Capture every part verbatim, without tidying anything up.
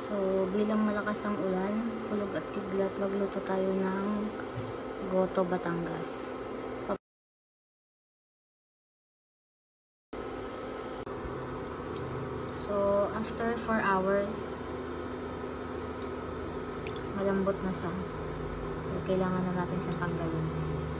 So, bilang malakas ang ulan, kulog at kidlat, magluto tayo ng Goto Batangas. So, after four hours, malambot na siya. So, kailangan na natin siyang tanggalin.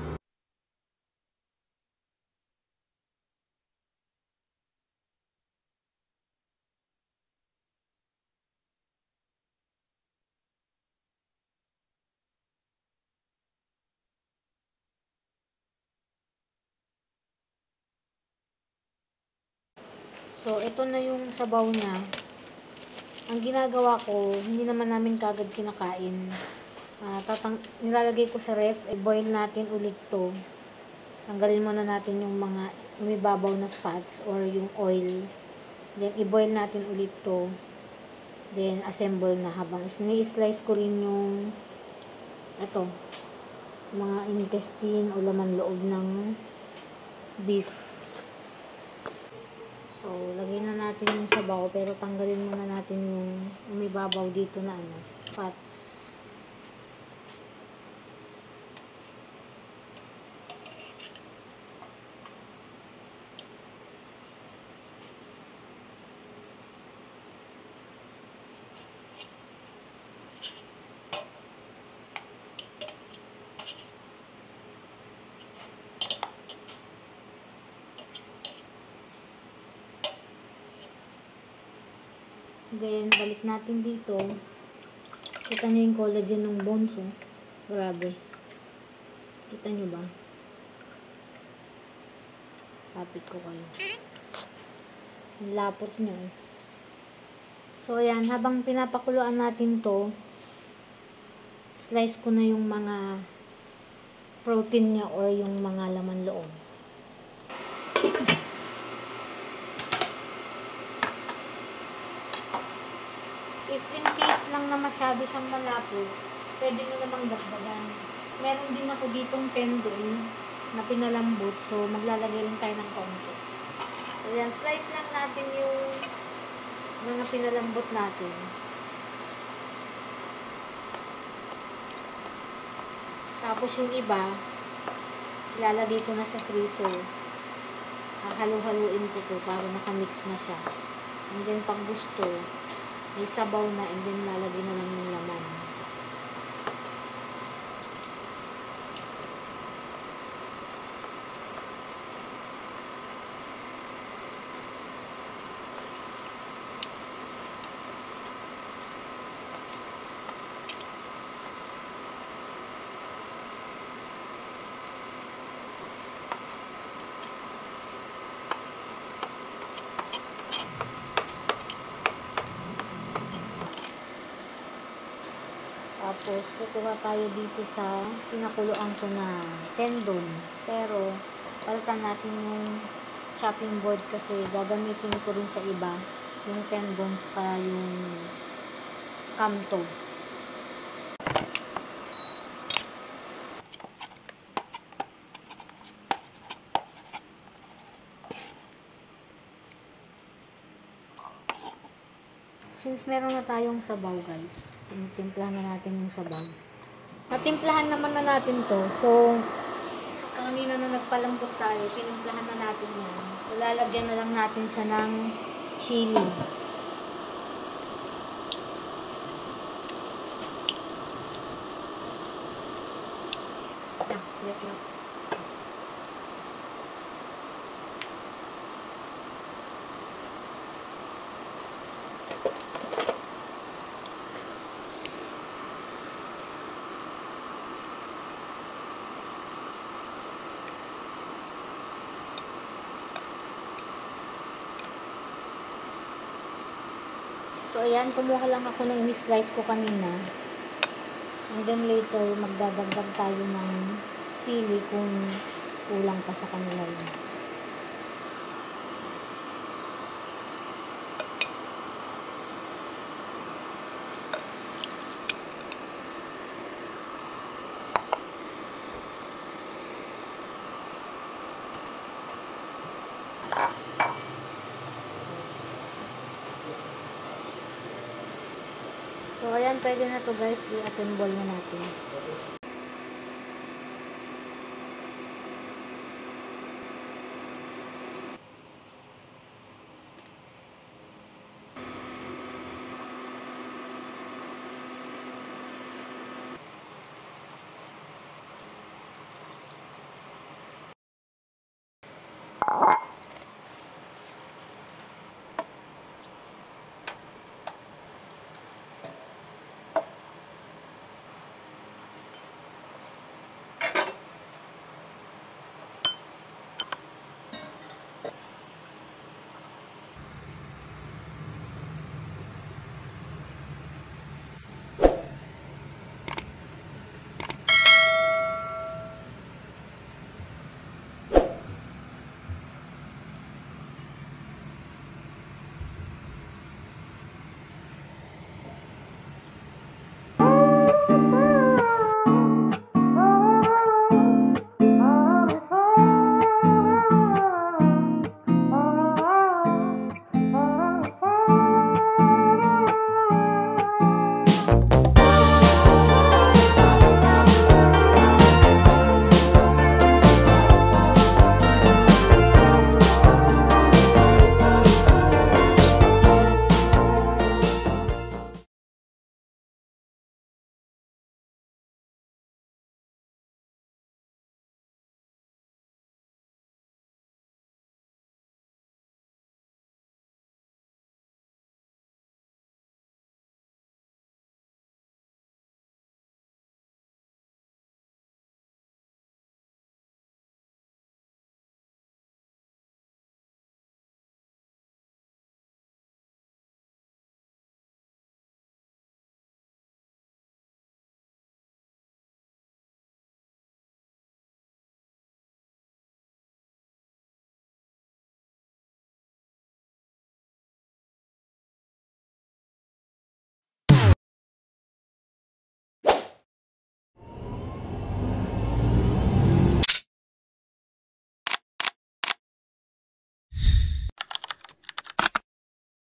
So, ito na yung sabaw niya. Ang ginagawa ko, hindi naman namin kagad kinakain. Uh, tatang nilalagay ko sa ref, i-boil natin ulit to. Tanggalin muna natin yung mga umibabaw na fats or yung oil. Then, i-boil natin ulit to. Then, assemble na habang ni-slice ko rin yung ito, mga intestine o laman loob ng beef. So, lagay na natin yung sabaw, pero tanggalin muna natin yung umibabaw dito na ano, fats. Then, balik natin dito. Kita nyo yung collagen ng bones, oh. Grabe. Kita nyo ba? Lapit ko kayo. Ang lapot nyo, eh. So, ayan. Habang pinapakuluan natin to, slice ko na yung mga protein niya or yung mga laman loob. If in case lang na masyado siyang malapot, pwede nyo namang dagdagan. Meron din ako ditong tendon na pinalambot, so maglalagay lang tayo ng kaunti. So yan, slice lang natin yung mga pinalambot natin. Tapos yung iba, ilalagay ko na sa freezer. Halu-haluin ko to para nakamix na siya. And then pag gusto, may sabaw na, and then lalagay na lang yung laman. Tapos, kukuha tayo dito sa pinakuluan ko na tendon. Pero, palitan natin yung chopping board kasi gagamitin ko rin sa iba yung tendon tsaka yung kamto. Since meron na tayong sabaw, guys, timplahan na natin yung sabaw. Natimplahan naman na natin to. So, kanina na nagpalambot tayo, tinimplahan na natin yan. Ilalagyan na lang natin siya ng chili. Ah, yes, yes. So, ayan, kumuha lang ako ng slice ko kanina. And then later, magdadagdag tayo ng sili kung kulang pa sa kanila yun. So, ayan, pwede na to guys. I-assemble na natin.